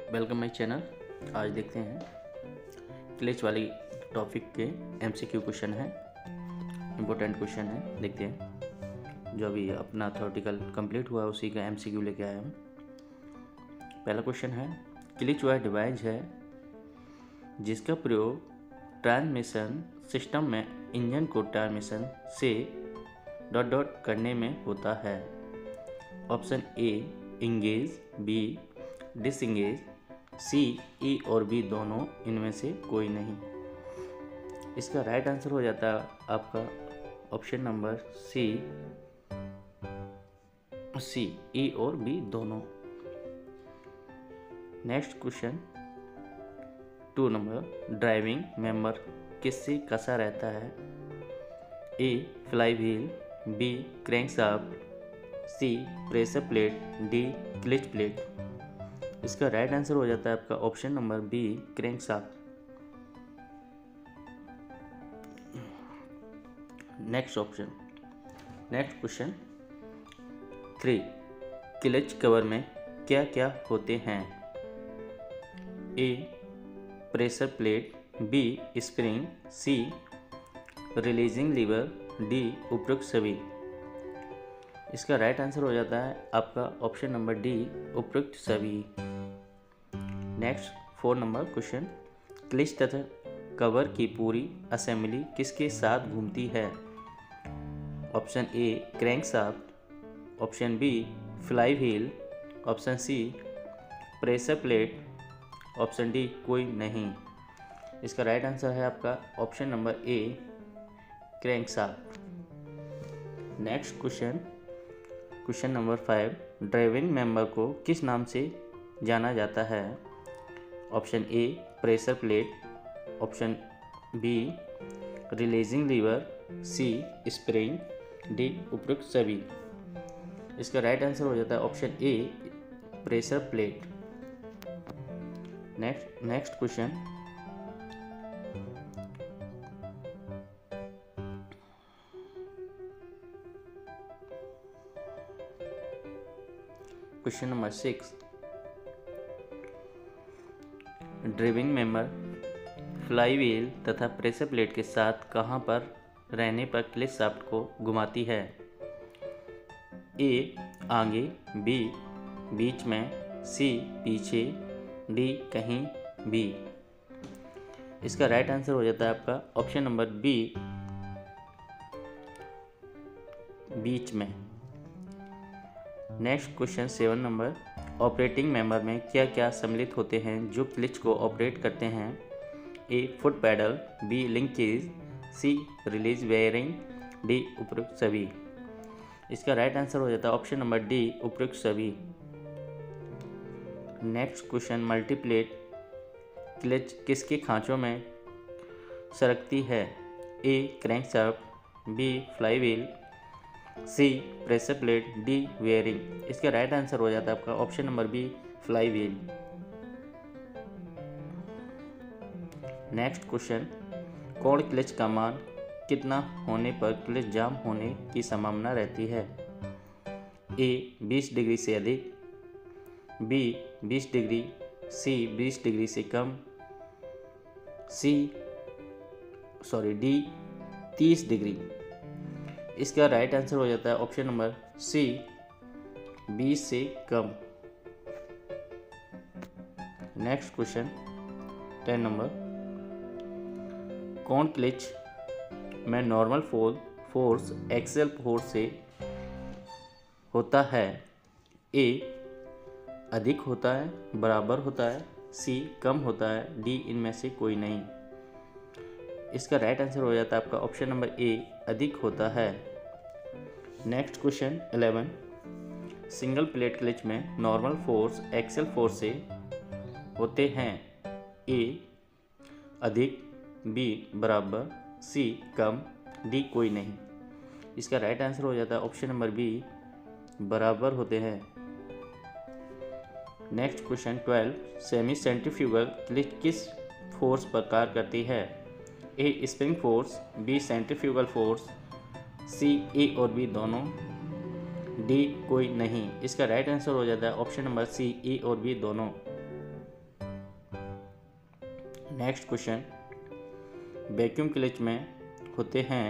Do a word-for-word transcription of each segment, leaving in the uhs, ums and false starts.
Welcome my channel. आज देखते हैं क्लिच वाली टॉपिक के एमसीक्यू क्वेश्चन है, इम्पोर्टेंट क्वेश्चन है। देखते हैं जो अभी अपना थ्योरेटिकल कंप्लीट हुआ उसी का एमसीक्यू लेके आया हूँ। पहला क्वेश्चन है, क्लिच वह डिवाइस है जिसका प्रयोग ट्रांसमिशन सिस्टम में इंजन को ट्रांसमिशन से डॉट डॉट करने में होता है। Option A engage, B disengage, C A और बी दोनों, इनमें से कोई नहीं। इसका राइट आंसर हो जाता है आपका option number C C A और बी दोनों। Next question two number, driving member किससे कसा रहता है? A flywheel, B crankshaft, C pressure plate, D clutch plate. इसका राइट आंसर हो जाता है आपका option number B crankshaft. Next option next question three, clutch cover में क्या क्या होते हैं? A pressure plate, B spring, C releasing lever, D उपरोक्त सभी। इसका राइट आंसर हो जाता है आपका ऑप्शन नंबर डी उपरोक्त सभी। Next four number question, clutch तथा कवर की पूरी असेंबली किसके साथ घूमती है? Option A crankshaft, option B flywheel, option C pressure plate, option D कोई नहीं। इसका राइट आंसर है आपका option number A crankshaft. Next question question number five, driving member को किस नाम से जाना जाता है? Option A pressure plate, option B releasing lever, C spring, D उपरोक्त सभी। इसका राइट आंसर हो जाता है option A pressure plate. Next next question question number six, driving member flywheel तथा प्रेशर प्लेट के साथ कहां पर रहने पर क्लिच शाफ्ट को घुमाती है? ए आगे, बी बीच में, सी पीछे, डी कहीं भी। इसका राइट आंसर हो जाता है आपका ऑप्शन नंबर बी बीच में। Next question seven number, operating member में क्या क्या सम्मिलित होते हैं जो क्लिच को ऑपरेट करते हैं? A foot pedal, B linkage, C release bearing, D उपरोक्त सभी। इसका राइट आंसर हो जाता है ऑप्शन नंबर डी उपरोक्त सभी। नेक्स्ट क्वेश्चन, मल्टीप्लेट क्लिच किसके खांचों में सरकती है? A crankshaft, B flywheel, C pressure plate, D bearing. इसका राइट आंसर हो जाता है आपका option number B flywheel. Next question, कोण क्लिच का मान कितना होने पर क्लिच जाम होने की संभावना रहती है? ए बीस डिग्री से अधिक, बी बीस डिग्री, सी बीस डिग्री से कम, सी सॉरी डी तीस डिग्री। इसका राइट आंसर हो जाता है ऑप्शन नंबर सी बीस से कम। नेक्स्ट क्वेश्चन टेन नंबर, कौन क्लिच में normal force force axial force से होता है? ए अधिक होता है, बराबर होता है, सी कम होता है, डी इनमें से कोई नहीं। इसका राइट आंसर हो जाता है आपका ऑप्शन नंबर ए अधिक होता है। Next question eleven, single plate clutch में नॉर्मल फोर्स एक्सेल फोर्स से होते हैं? ए अधिक, बी बराबर, सी कम, डी कोई नहीं। इसका राइट आंसर हो जाता है ऑप्शन नंबर बी बराबर होते हैं। Next question twelve, semi centrifugal clutch किस फोर्स पर कार्य करती है? A spring force, B centrifugal force, C A और बी दोनों, डी कोई नहीं। इसका राइट आंसर हो जाता है ऑप्शन नंबर सी, ए और बी दोनों। नेक्स्ट क्वेश्चन, वैक्यूम क्लच में होते हैं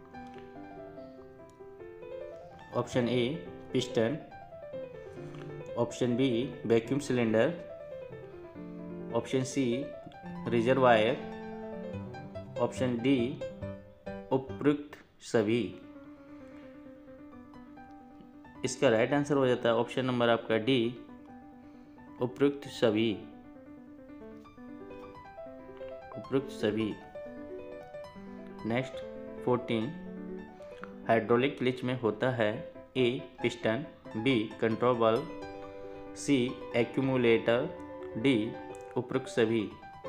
option A piston, option B vacuum cylinder, option C reservoir, option D उपयुक्त सभी। इसका राइट आंसर हो जाता है ऑप्शन नंबर आपका डी, उपयुक्त सभी, उपयुक्त सभी। नेक्स्ट फोर्टीन, हाइड्रोलिक क्लच में होता है A piston, B control valve, C accumulator, D उपयुक्त सभी।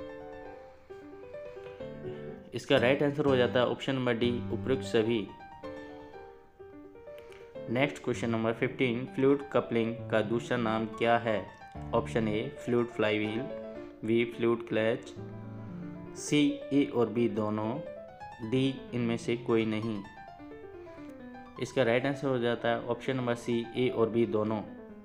इसका राइट आंसर हो जाता है ऑप्शन नंबर डी, उपयुक्त सभी। Next question number fifteen, fluid coupling का दूसरा नाम क्या है? Option A fluid flywheel, B fluid clutch, C A और बी दोनों, डी इनमें से कोई नहीं। इसका राइट आंसर हो जाता है ऑप्शन नंबर सी, ए और बी दोनों।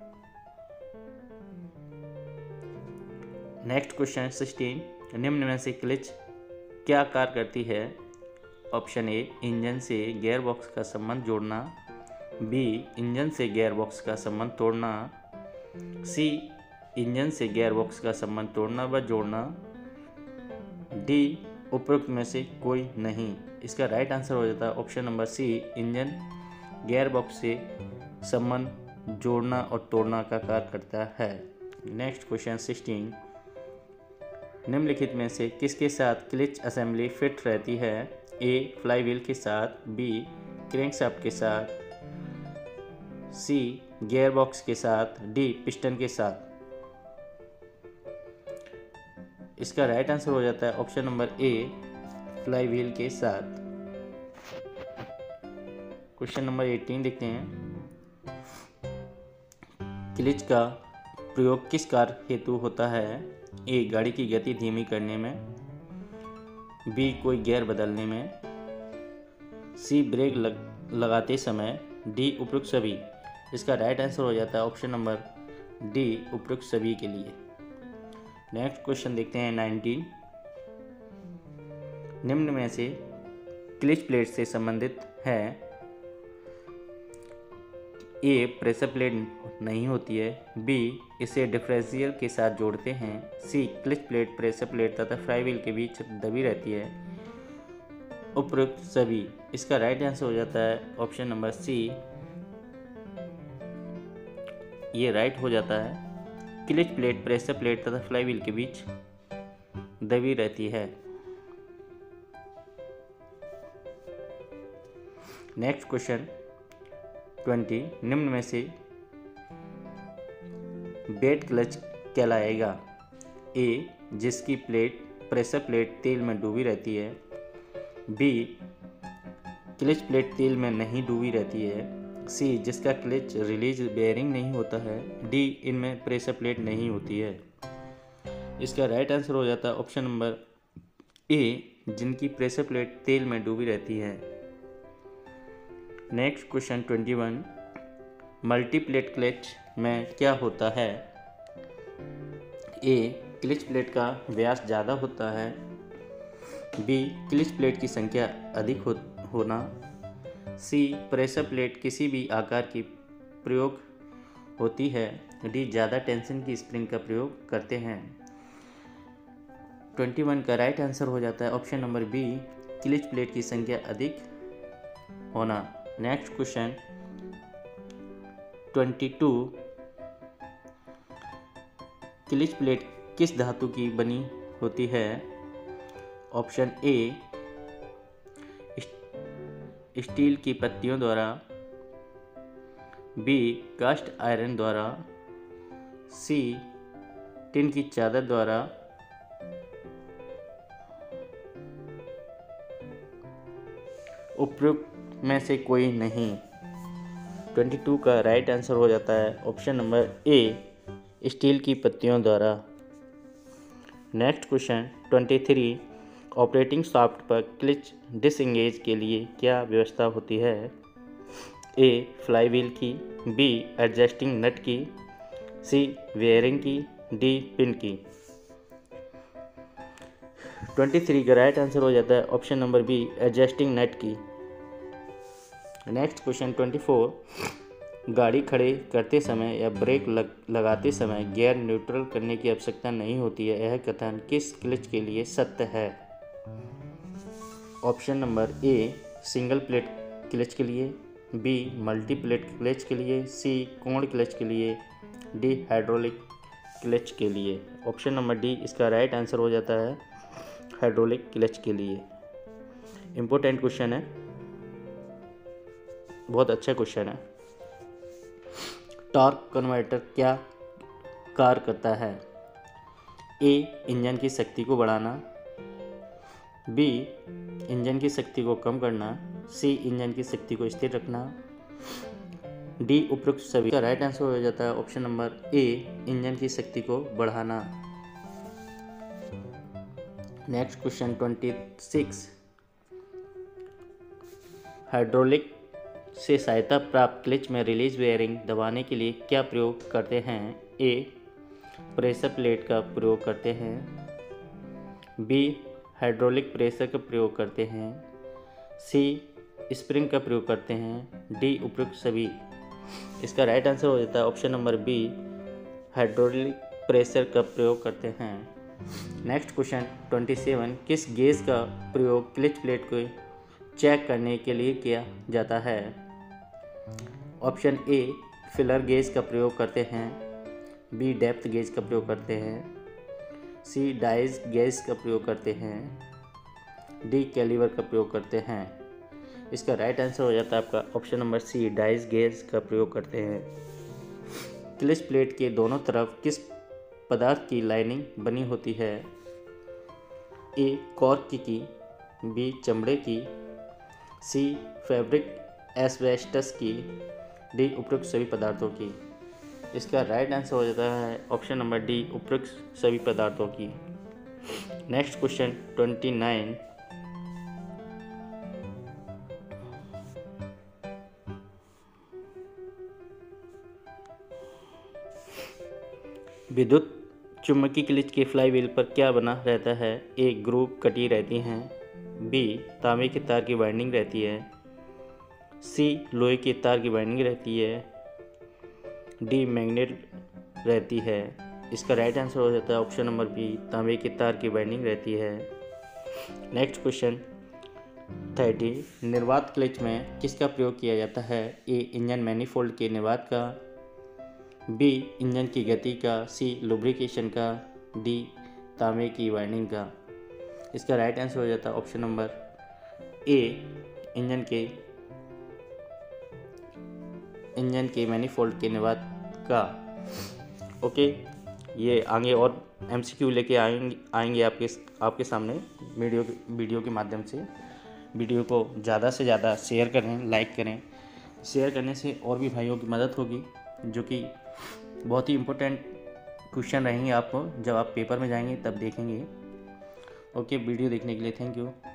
नेक्स्ट क्वेश्चन सिक्सटीन, निम्न में से क्लच क्या कार्य करती है? ऑप्शन ए इंजन से गियर बॉक्स का संबंध जोड़ना, बी इंजन से गियर बॉक्स का संबंध तोड़ना, सी इंजन से गियर बॉक्स का संबंध तोड़ना व जोड़ना, डी उपरोक्त में से कोई नहीं। इसका राइट आंसर हो जाता है option number C, engine gear box से संबंध जोड़ना और तोड़ना का कार्य करता है। नेक्स्ट क्वेश्चन सिक्सटीन, निम्नलिखित में से किसके साथ क्लच असेंबली फिट रहती है? ए फ्लाईव्हील के साथ, बी क्रैंकशाफ्ट के साथ, सी गियरबॉक्स के साथ, डी पिस्टन के साथ। इसका राइट आंसर हो जाता है ऑप्शन नंबर ए, फ्लाईव्हील के साथ। क्वेश्चन नंबर एटीन देखते हैं, क्लच का प्रयोग किस कार्य हेतु होता है? ए गाड़ी की गति धीमी करने में, बी कोई गियर बदलने में, सी ब्रेक लग, लगाते समय, डी उपयुक्त सभी। इसका राइट आंसर हो जाता है ऑप्शन नंबर डी, उपयुक्त सभी के लिए। नेक्स्ट क्वेश्चन देखते हैं नाइनटीन, निम्न में से क्लच प्लेट से संबंधित है? ए प्रेशर प्लेट नहीं होती है, बी इसे डिफरेंशियल के साथ जोड़ते हैं, C clutch plate pressure plate तथा फ्लाईव्हील के बीच दबी रहती है, उपयुक्त सभी। इसका राइट आंसर हो जाता है ऑप्शन नंबर सी, ये राइट हो जाता है। क्लच प्लेट प्रेशर प्लेट तथा फ्लाईव्हील के बीच दबी रहती है। नेक्स्ट क्वेश्चन ट्वेंटी, निम्न में से बेड क्लच कहलाएगा? ए जिसकी प्लेट प्रेशर प्लेट तेल में डूबी रहती है, बी क्लच प्लेट तेल में नहीं डूबी रहती है, सी जिसका क्लच रिलीज बेयरिंग नहीं होता है, डी इनमें प्रेशर प्लेट नहीं होती है। इसका राइट आंसर हो जाता है ऑप्शन नंबर ए, जिनकी प्रेशर प्लेट तेल में डूबी रहती है। Next question twenty one, multiplate clutch में क्या होता है? ए क्लच प्लेट का व्यास ज़्यादा होता है, बी क्लच प्लेट की संख्या अधिक हो, होना, सी प्रेशर प्लेट किसी भी आकार की प्रयोग होती है, डी ज़्यादा टेंशन की स्प्रिंग का प्रयोग करते हैं। ट्वेंटी वन का राइट आंसर हो जाता है option number B, clutch plate की संख्या अधिक होना। Next question twenty two, clutch plate किस धातु की बनी होती है? ऑप्शन ए स्टील की पत्तियों द्वारा, बी कास्ट आयरन द्वारा, सी टिन की चादर द्वारा, उपयुक्त में से कोई नहीं। ट्वेंटी टू का राइट आंसर हो जाता है ऑप्शन नंबर ए, स्टील की पत्तियों द्वारा। Next question twenty three, operating shaft पर क्लच डिसएंगेज के लिए क्या व्यवस्था होती है? ए फ्लाईव्हील की, बी एडजस्टिंग नट की, सी वेयरिंग की, डी पिन की। ट्वेंटी थ्री का राइट आंसर हो जाता है option number B, adjusting nut की। नेक्स्ट क्वेश्चन ट्वेंटी फोर, गाड़ी खड़े करते समय या ब्रेक लग, लगाते समय गियर न्यूट्रल करने की आवश्यकता नहीं होती है, यह कथन किस क्लच के लिए सत्य है? Option number A, single plate clutch के लिए, बी, मल्टी प्लेट क्लच के लिए, सी, कोण क्लच के लिए, डी, हाइड्रोलिक क्लच के लिए। ऑप्शन नंबर डी इसका राइट आंसर हो जाता है हाइड्रोलिक क्लच के लिए। इम्पोर्टेंट क्वेश्चन है, बहुत अच्छा क्वेश्चन है। टॉर्क कन्वर्टर क्या कार्य करता है? ए, इंजन की शक्ति को बढ़ाना, बी, इंजन की शक्ति को कम करना, सी, इंजन की शक्ति को स्थिर रखना, डी, उपरोक्त सभी। का राइट आंसर हो जाता है ऑप्शन नंबर ए, इंजन की शक्ति को बढ़ाना। Next question twenty six, hydraulic से सहायता प्राप्त क्लच में रिलीज बेयरिंग दबाने के लिए क्या प्रयोग करते हैं? ए, प्रेशर प्लेट का प्रयोग करते हैं, बी, हाइड्रोलिक प्रेशर का प्रयोग करते हैं, सी, स्प्रिंग का प्रयोग करते हैं, डी, उपयुक्त सभी। इसका राइट आंसर हो जाता है option number B, hydraulic pressure का प्रयोग करते हैं। नेक्स्ट क्वेश्चन ट्वेंटी सेवन, किस गेज का प्रयोग क्लच प्लेट को चेक करने के लिए किया जाता है? ऑप्शन ए, फिलर गेज का प्रयोग करते हैं, बी, डेप्थ गेज का प्रयोग करते हैं, सी, डाइज गेज का प्रयोग करते हैं, डी, कैलिबर का प्रयोग करते हैं। इसका राइट आंसर हो जाता है आपका ऑप्शन नंबर सी, डाइज गेज का प्रयोग करते हैं। क्लच प्लेट के दोनों तरफ किस पदार्थ की लाइनिंग बनी होती है? ए, कॉर्क की, बी, चमड़े की, सी, फैब्रिक एस्बेस्टस की, डी, उपयुक्त सभी पदार्थों की। इसका राइट आंसर हो जाता है ऑप्शन नंबर डी, उपयुक्त सभी पदार्थों की। नेक्स्ट क्वेश्चन ट्वेंटी नाइन, विद्युत चुम्बकीय क्लच के फ्लाईव्हील पर क्या बना रहता है? ए, ग्रूव कटी रहती हैं, बी, तांबे के तार की वाइंडिंग रहती है, सी, लोहे के तार की वाइंडिंग रहती है, डी, मैग्नेट रहती है। इसका राइट आंसर हो जाता है ऑप्शन नंबर बी, तांबे के तार की वाइंडिंग रहती है। नेक्स्ट क्वेश्चन थर्टी, निर्वात क्लच में किसका प्रयोग किया जाता है? ए, इंजन मैनिफोल्ड के निर्वात का, बी, इंजन की गति का, सी, लुब्रिकेशन का, डी, तांबे की वाइंडिंग का। इसका राइट आंसर हो जाता है ऑप्शन नंबर ए, इंजन के इंजन के मैनिफोल्ड के निर्वात का। ओके, ये आगे और एमसीक्यू लेके आएंगे आएंगे आपके आपके सामने वीडियो वीडियो के माध्यम से। वीडियो को ज़्यादा से ज़्यादा शेयर करें, लाइक करें। शेयर करने से और भी भाइयों की मदद होगी, जो कि बहुत ही इम्पोर्टेंट क्वेश्चन रहेंगे आपको जब आप पेपर में जाएंगे तब देखेंगे। ओके, वीडियो देखने के लिए थैंक यू।